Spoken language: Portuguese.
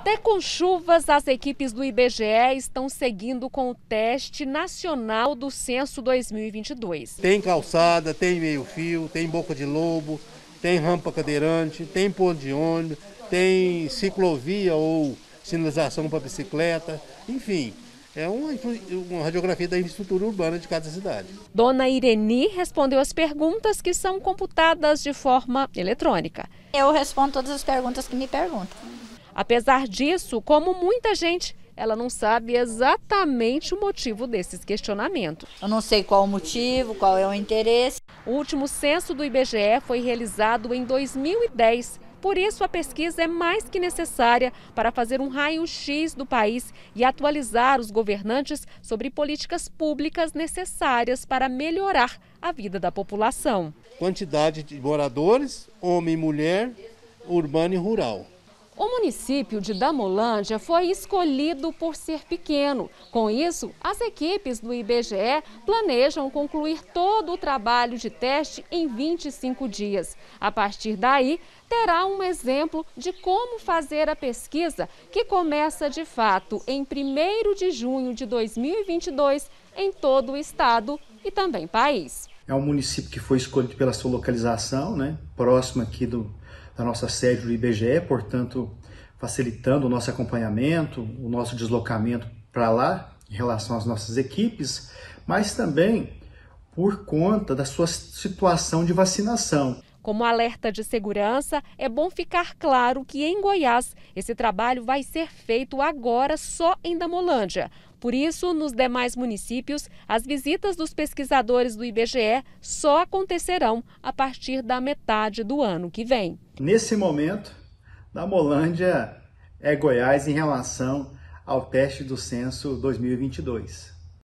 Até com chuvas, as equipes do IBGE estão seguindo com o teste nacional do Censo 2022. Tem calçada, tem meio-fio, tem boca de lobo, tem rampa cadeirante, tem ponto de ônibus, tem ciclovia ou sinalização para bicicleta, enfim. É uma radiografia da infraestrutura urbana de cada cidade. Dona Ireni respondeu as perguntas que são computadas de forma eletrônica. Eu respondo todas as perguntas que me perguntam. Apesar disso, como muita gente, ela não sabe exatamente o motivo desses questionamentos. Eu não sei qual o motivo, qual é o interesse. O último censo do IBGE foi realizado em 2010. Por isso, a pesquisa é mais que necessária para fazer um raio-x do país e atualizar os governantes sobre políticas públicas necessárias para melhorar a vida da população. Quantidade de moradores, homem e mulher, urbano e rural. O município de Damolândia foi escolhido por ser pequeno. Com isso, as equipes do IBGE planejam concluir todo o trabalho de teste em 25 dias. A partir daí, terá um exemplo de como fazer a pesquisa, que começa de fato em 1º de junho de 2022 em todo o estado e também país. É um município que foi escolhido pela sua localização, próximo aqui da nossa sede do IBGE, portanto, facilitando o nosso acompanhamento, o nosso deslocamento para lá, em relação às nossas equipes, mas também por conta da sua situação de vacinação. Como alerta de segurança, é bom ficar claro que em Goiás esse trabalho vai ser feito agora só em Damolândia. Por isso, nos demais municípios, as visitas dos pesquisadores do IBGE só acontecerão a partir da metade do ano que vem. Nesse momento, Damolândia é Goiás em relação ao teste do Censo 2022.